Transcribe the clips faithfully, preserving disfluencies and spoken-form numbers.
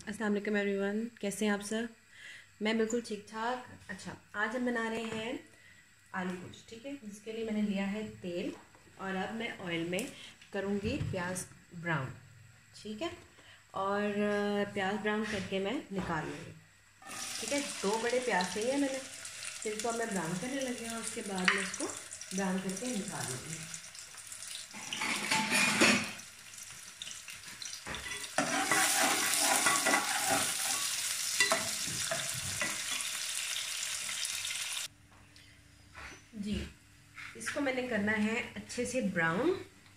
अस्सलाम वालेकुम एवरीवन, कैसे हैं आप सर? मैं बिल्कुल ठीक ठाक। अच्छा, आज हम बना रहे हैं आलू गोश्त। ठीक है, जिसके लिए मैंने लिया है तेल और अब मैं ऑयल में करूँगी प्याज ब्राउन। ठीक है, और प्याज ब्राउन करके मैं निकाल लूँगी। ठीक है, दो बड़े प्याज लिए हैं मैंने, फिर इसको अब मैं ब्राउन करने लगी हूँ। उसके बाद मैं इसको ब्राउन करके निकाल लूँगी। जी, इसको मैंने करना है अच्छे से ब्राउन।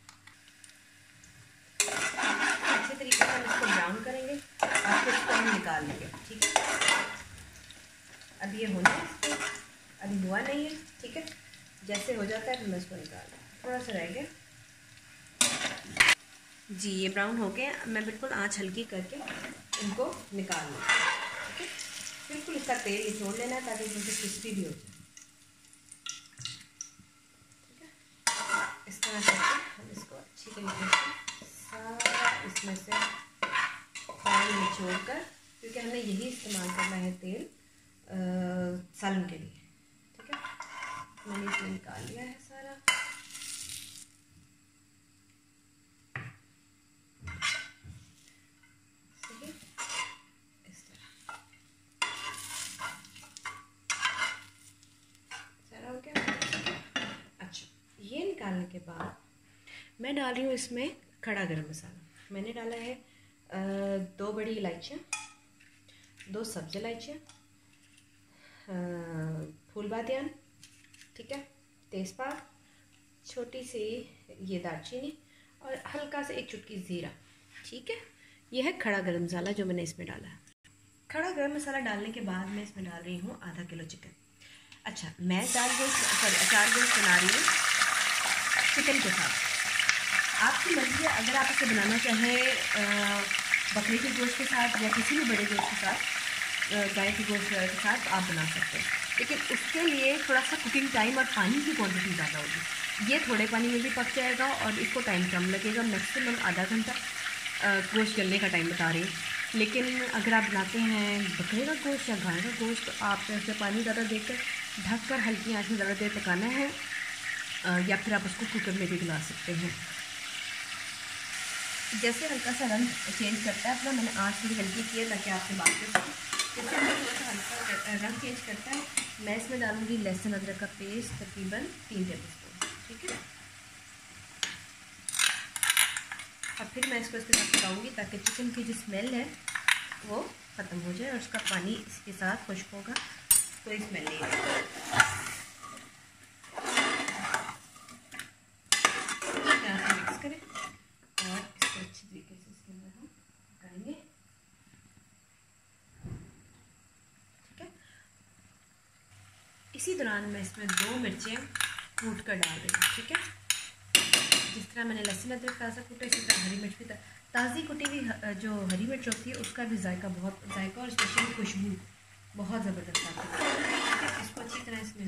अच्छे तरीके से हम इसको ब्राउन करेंगे और फिर इसको हम निकाल लेंगे। ठीक है, अब ये होना है, इसको अभी हुआ नहीं है। ठीक है, जैसे हो जाता है फिर मैं इसको निकाल लूँ। थोड़ा सा रह गया। जी, ये ब्राउन हो गया। मैं बिल्कुल आंच हल्की करके इनको निकाल लूँ। ठीक है, बिल्कुल इसका तेल निचोड़ लेना है ताकि बिल्कुल क्रिस्पी भी हो जाए। इस तरह करके हम इसको अच्छी तरीके से सारा इसमें से पानी निचोड़ कर, क्योंकि हमने यही इस्तेमाल करना है तेल सालन के लिए। ठीक है, मैंने इसमें निकाल लिया है सारा। सही, इस तरह सारा हो गया। अच्छा, ये निकालने के बाद मैं डाल रही हूँ इसमें खड़ा गरम मसाला। मैंने डाला है आ, दो बड़ी इलायचियाँ, दो सब्ज़ इलायचियाँ, फूल बादियान, ठीक है, तेज़पात, छोटी सी ये दालचीनी और हल्का सा एक चुटकी ज़ीरा। ठीक है, यह है खड़ा गरम मसाला जो मैंने इसमें डाला है। खड़ा गरम मसाला डालने के बाद मैं इसमें डाल रही हूँ आधा किलो चिकन। अच्छा, मैं दाल गोश्त सॉरी अचार गोश्त बना रही हूँ चिकन के साथ। आपकी मर्ज़ी है, अगर आप इसे बनाना चाहें बकरे के गोश्त के साथ या किसी भी बड़े गोश्त के साथ, गाय के गोश्त के साथ आप बना सकते हैं, लेकिन उसके लिए थोड़ा सा कुकिंग टाइम और पानी की क्वांटिटी ज़्यादा होगी। ये थोड़े पानी में भी पक जाएगा और इसको टाइम कम लगेगा, मैक्सिमम आधा घंटा गोश्त गलने का टाइम बता रही हूँ। लेकिन अगर आप बनाते हैं बकरे का गोश्त या गाय का गोश्त तो आप ऐसे पानी ज़्यादा देकर ढक कर हल्की आँच में ज़्यादा देर पकाना है, या फिर आप उसको कुकर में भी गला सकते हैं। जैसे हल्का सा रंग चेंज करता है अपना, मैंने आँच थोड़ी हल्की की है ताकि आपसे बात कर सकूँ। जैसे थोड़ा सा हल्का रंग चेंज करता है, मैं इसमें डालूंगी लहसुन अदरक का पेस्ट तकरीबन तीन टेबल स्पून। ठीक है, और फिर मैं इसको इसके साथ पकाऊंगी ताकि चिकन की जो स्मेल है वो ख़त्म हो जाए और उसका पानी इसके साथ खुश्क होगा, कोई स्मेल नहीं आएगा। मिक्स करें और इसको अच्छी तरीके से इसके अंदर हम पकाएंगे। ठीक है, इसी दौरान मैं इसमें दो मिर्चें कूट कर डाल रही हूँ। ठीक है, जिस तरह मैंने लहसुन अदरक ताज़ा कूटा, इसी तरह हरी मिर्च भी ताज़ी कुटी हुई जो हरी मिर्च होती है उसका भी जायका बहुत जायका और स्पेशली खुशबू बहुत ज़बरदस्त आती है। इसको अच्छी तरह इसमें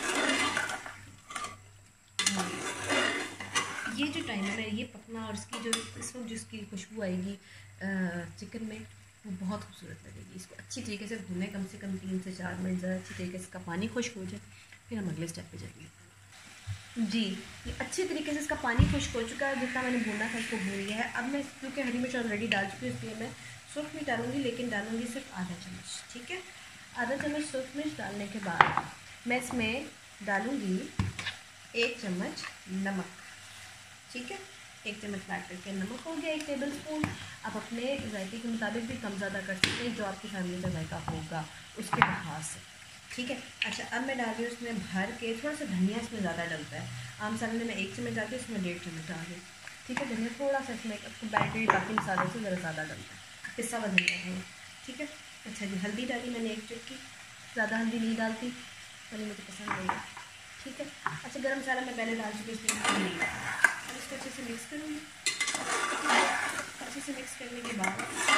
ये जो टाइम है ना ये पकना और इसकी जो इस वक्त जिसकी खुशबू आएगी चिकन में वो बहुत खूबसूरत लगेगी। इसको अच्छी तरीके से भूनें, कम से कम तीन से चार मिनट ज़रा अच्छी तरीके से इसका पानी खुश्क हो जाए, फिर हम अगले स्टेप पे जाएंगे। जी, ये अच्छी तरीके से इसका पानी खुश्क हो चुका है, जितना मैंने भूना था इसको भून लिया है। अब मैं क्योंकि हरी मिर्च ऑलरेडी डाल चुकी हूँ इसलिए मैं सुर्ख मिर्च डालूंगी, लेकिन डालूंगी सिर्फ आधा चम्मच। ठीक है, आधा चम्मच सुर्ख मिर्च डालने के बाद मैं इसमें डालूँगी एक चम्मच नमक। ठीक है, एक चम्मच फ्लैट करके नमक हो गया, एक टेबल स्पून। आप अपने जायके के मुताबिक भी कम ज़्यादा कर सकते हैं, जो आपकी फैमिली का जायका होगा उसके लिहाज से। ठीक है, अच्छा, अब मैं डाल रही हूँ उसमें भर के थोड़ा सा धनिया, इसमें ज़्यादा डलता है। आम सालन में मैं एक चम्मच डालती हूँ, इसमें डेढ़ चम्मच डाल रही हूँ। ठीक है, धनिया थोड़ा सा इसमें कंपैरेटिवली बाकी मसालों से ज़रा ज़्यादा डलता है, पिसा हुआ धनिया है। ठीक है, अच्छा जी, हल्दी डाली मैंने एक चुटकी, ज़्यादा हल्दी नहीं डालती, हल्दी मुझे पसंद नहीं है। ठीक है, अच्छा, गरम मसाला मैं पहले डाल चुकी हूँ, इसमें नहीं डाला। अब इसको अच्छे से मिक्स करूँगी। अच्छे से मिक्स करने के बाद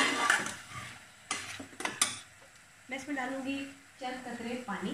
मैं इसमें डालूँगी चंद कतरे पानी,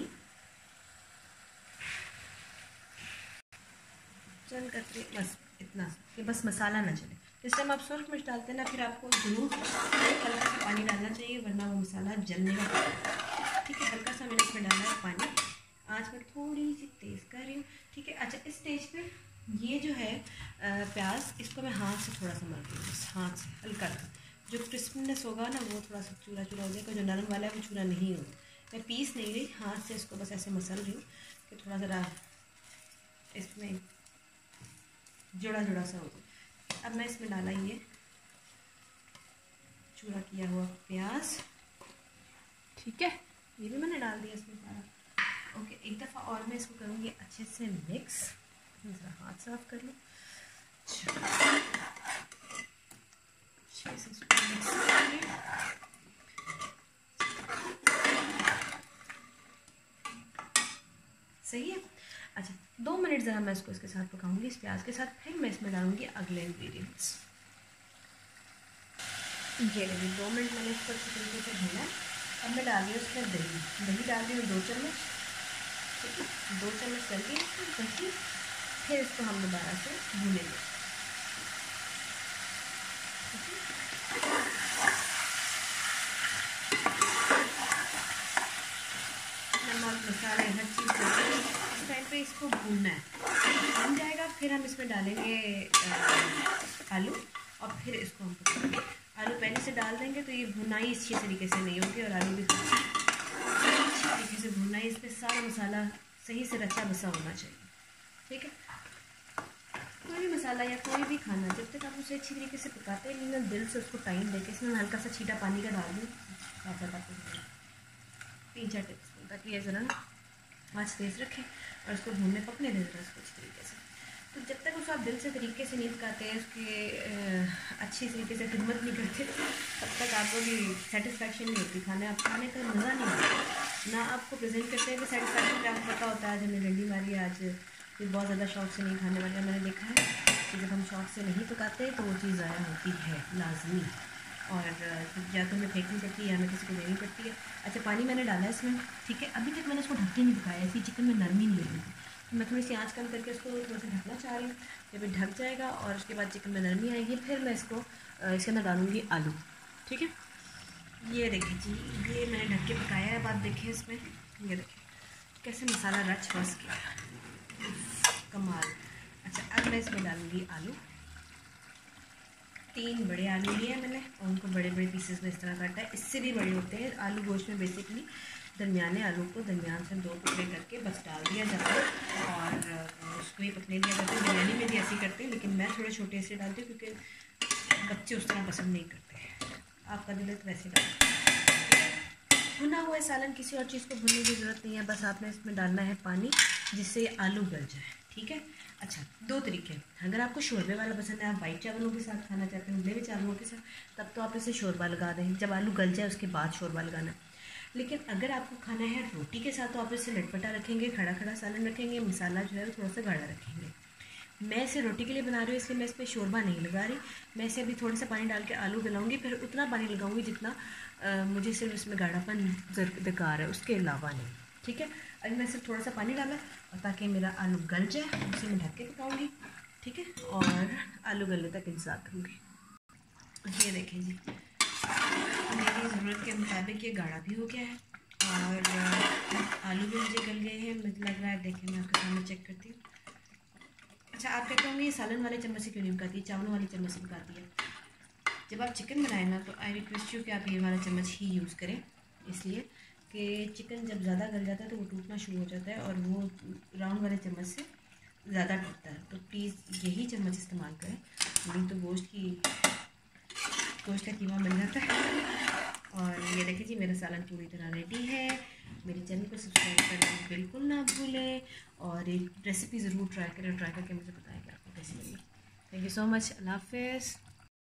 चंद कतरे, बस इतना कि बस मसाला ना चले। जिस टाइम आप सुर्ख मिर्च डालते हैं ना, फिर आपको जरूर हल्का सा पानी डालना चाहिए अपना वो मसाला जलने का, ठीक है। हल्का सा मैंने इसमें डाला है पानी, आँच मैं थोड़ी सी तेज़ कर रही हूँ, ठीक है। अच्छा, इस स्टेज पे ये जो है प्याज, इसको मैं हाथ से थोड़ा सा मल रही हूँ, बस हाथ से हल्का सा। जो क्रिस्पीनेस होगा ना वो थोड़ा सा चूरा चूरा हो जाएगा, जो नरम वाला है वो चूरा नहीं होगा। मैं पीस नहीं रही, हाथ से इसको बस ऐसे मसल रही हूँ कि थोड़ा ज़रा इसमें जुड़ा जुड़ा सा हो जाए। अब मैं इसमें डाला ये चूरा किया हुआ प्याज, ठीक है, ये भी मैंने डाल दिया इसमें सारा। ओके, एक दफ़ा और मैं इसको करूँगी अच्छे से मिक्स। ज़रा हाथ साफ कर लूँ, अच्छे से इसको मिक्स करेंगे। सही है। अच्छा, दो मिनट ज़रा मैं इसको इसके साथ पकाऊंगी, इस प्याज के साथ। फिर मैं इसमें डालूंगी अगले इंग्रेडिएंट्स। ये लगी दो मिनट मैंने इसको अच्छी तरीके से भूना है। अब मैं डाल रही हूँ उसमें दही। दही डाल रही हूँ दो चम्मच, ठीक है, दो चम्मच डाल दी दही। फिर इसको हम दोबारा से भूनेंगे, नमक मसाले हर चीज़ डालेंगे। इस टाइम पे इसको भूनना है, भून जाएगा फिर हम इसमें डालेंगे आलू और फिर इसको हम पकाएंगे। आलू पहले से डाल देंगे तो ये भुनाई अच्छी तरीके से नहीं होगी और आलू भी अच्छी तरीके से भुनाई, इसमें सारा मसाला सही से रचा बसा होना चाहिए, ठीक है। कोई भी मसाला या कोई भी खाना जब तक आप उसे अच्छी तरीके से पकाते हैं नहीं ना, दिल से उसको टाइम देके इसमें हल्का सा छीटा पानी का डाल दूँ, तीन चार टेबल स्पून, ताकि ये ज़रा आँच तेज़ रखें और उसको भूनने पकने दें ज़रा उसको अच्छी तरीके से। तो जब तक उसको आप दिल से तरीके से नहीं पकाते हैं, उसके अच्छी तरीके से खिदमत नहीं करते, तब तक आपको भी सेटिस्फैक्शन नहीं होती खाने, आप खाने का मज़ा नहीं आता ना। आपको प्रेजेंट करते हैं कि सेटिस्फैक्शन पे आपको पता होता है आज हमने डंडी मारी, आज फिर बहुत ज़्यादा शौक से नहीं खाने वाले। मैंने देखा है कि जब हम शौक से नहीं पकाते तो वो चीज़ ज़ाया होती है लाजमी, और या तो हमें फेंकनी पड़ती है या हमें किसी को देनी पड़ती है। अच्छा, पानी मैंने डाला है इसमें, ठीक है। अभी तक मैंने इसको ढक के नहीं पकाया, इसी चिकन में नरमी नहीं लगी थी, तो मैं थोड़ी सी आंच कम करके उसको थोड़ा सा ढकना चाह रही हूँ। जब ढक जाएगा और उसके बाद चिकन में नरमी आएगी, फिर मैं इसको इसके अंदर डालूँगी आलू, ठीक है। ये देखिए जी, ये मैंने ढक के पकाया है। अब आप देखें इसमें, ये देखिए कैसे मसाला रच बस गया, कमाल। अच्छा, अब मैं इसमें डालूँगी आलू। तीन बड़े आलू लिए हैं मैंने और उनको बड़े बड़े पीसेस में इस तरह काटा है। इससे भी बड़े होते हैं आलू गोश्त में, बेसिकली दरमियाने आलू को दरमियान से दो टुकड़े करके बस डाल दिया जाता है और उसको ही पकने दिया जाता है। बिरयानी में भी ऐसे ही करते हैं, लेकिन मैं थोड़े छोटे से डालती हूँ क्योंकि बच्चे उस तरह पसंद नहीं करते। आपका दिल है तो वैसे डाल। भुना हुआ सालन, किसी और चीज़ को भुनने की ज़रूरत नहीं है, बस आपने इसमें डालना है पानी जिससे आलू गल जाए, ठीक है। अच्छा, दो तरीके, अगर आपको शोरबे वाला पसंद है, आप वाइट चावलों के साथ खाना चाहते हैं, उबले हुए चावलों के साथ, तब तो आप इसे शोरबा लगा दें, जब आलू गल जाए उसके बाद शोरबा लगाना है। लेकिन अगर आपको खाना है रोटी के साथ तो आप इसे लटपटा रखेंगे, खड़ा खड़ा सालन रखेंगे, मसाला जो है वो थोड़ा सा गाढ़ा रखेंगे। मैं इसे रोटी के लिए बना रही हूँ, इसलिए मैं इस पर शोरबा नहीं लगा रही। मैं इसे अभी थोड़ा सा पानी डाल के आलू गलाऊंगी, फिर उतना पानी लगाऊंगी जितना आ, मुझे सिर्फ इसमें गाढ़ापन दरकार है, उसके अलावा नहीं, ठीक है। अभी मैं सिर्फ थोड़ा सा पानी डाला और ताकि मेरा आलू गल जाए, उसे मैं ढक के पकाऊंगी, ठीक है, और आलू गलने तक इंतज़ार करूँगी। ये देखें जी, मेरी ज़रूरत के मुताबिक ये गाढ़ा भी हो गया है और आलू भी मुझे गल गए हैं, मुझे लग रहा है। देखें, मैं आपके सामने चेक करती हूँ। अच्छा, आप कहते होंगे ये सालन वाले चम्मच से क्यों नहीं पकाती, चावलों वाले चम्मच से पकाती है। जब आप चिकन बनाएं ना तो आई रिक्वेस्ट यू कि आप ये वाला चम्मच ही यूज़ करें, इसलिए कि चिकन जब ज़्यादा गल जाता है तो वो टूटना शुरू हो जाता है और वो राउंड वाले चम्मच से ज़्यादा टूटता है। तो प्लीज़ यही चम्मच इस्तेमाल करें, नहीं तो गोश्त की गोश्त का कीमा बन जाता है। और ये देखिए जी, मेरा सालन पूरी तरह रेडी है। मेरे चैनल को सब्सक्राइब करना बिल्कुल ना भूलें और एक रेसिपी ज़रूर ट्राई करें, ट्राई करके मुझे बताएं कि आपको कैसी लगी। थैंक यू सो मच, अल्लाह हाफ़िज़।